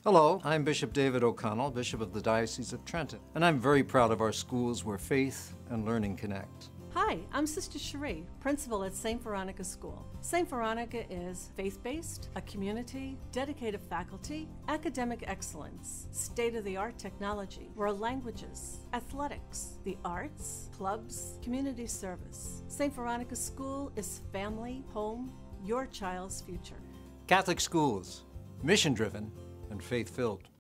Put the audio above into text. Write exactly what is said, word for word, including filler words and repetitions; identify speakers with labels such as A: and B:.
A: Hello, I'm Bishop David O'Connell, Bishop of the Diocese of Trenton, and I'm very proud of our schools where faith and learning connect.
B: Hi, I'm Sister Cherie, principal at Saint Veronica School. Saint Veronica is faith-based, a community, dedicated faculty, academic excellence, state-of-the-art technology, world languages, athletics, the arts, clubs, community service. Saint Veronica School is family, home, your child's future.
A: Catholic schools, mission-driven and faith-filled.